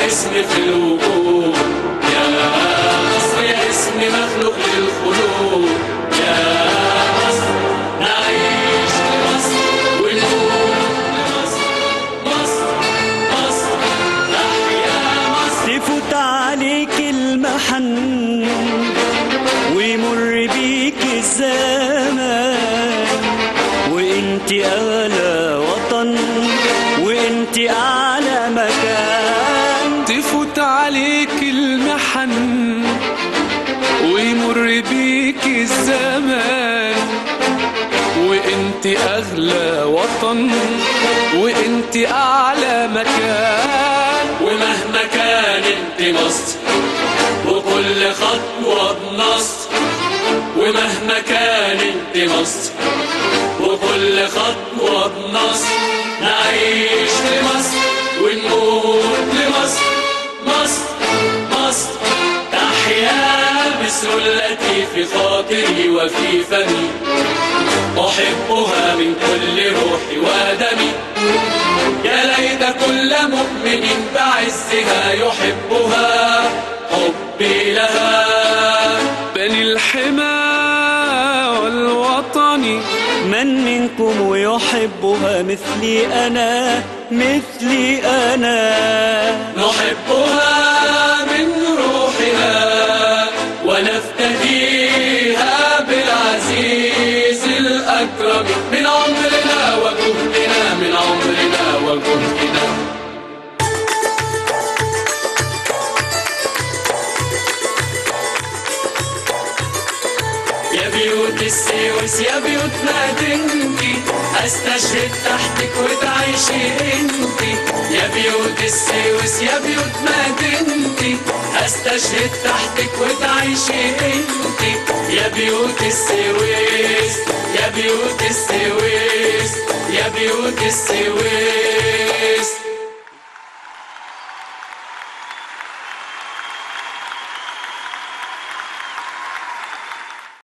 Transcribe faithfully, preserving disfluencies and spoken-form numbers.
اسم في الوجود، يا مصر يا اسم مخلوق للخلود. يا مصر نعيش لمصر ونموت لمصر، مصر مصر تحيا مصر. تفوت عليك المحن ويمر بيك الزمان، وانت اغلى وطن وانت اعلى مكان. تفوت عليك المحن ويمر بيك الزمان، وانت اغلى وطن وانت اعلى مكان. ومهما كان انت مصر وكل خطوة بنصر، ومهما كان انت مصر وكل خطوة بنصر. نعيش لمصر ونموت لمصر، مصر مصر تحيا مصر التي في خاطري وفي فمي، أحبها من كل روحي ودمي. يا ليت كل مؤمن بعزها يحبها حبي لها. بني الحمى والوطن من منكم ويحبها مثلي أنا مثلي أنا. نحبها من روحها ونفتديها بالعزيز الأكرم، من عمرنا وجهدنا، من عمرنا وجهدنا. يا بيوت السويس يا بيوت مدينتي، استشهد تحتك وتعيشي انتي. يا بيوت السويس يا بيوت مدينتي، استشهد تحتك وتعيشي انتي. يا بيوت السويس يا بيوت السويس يا بيوت السويس.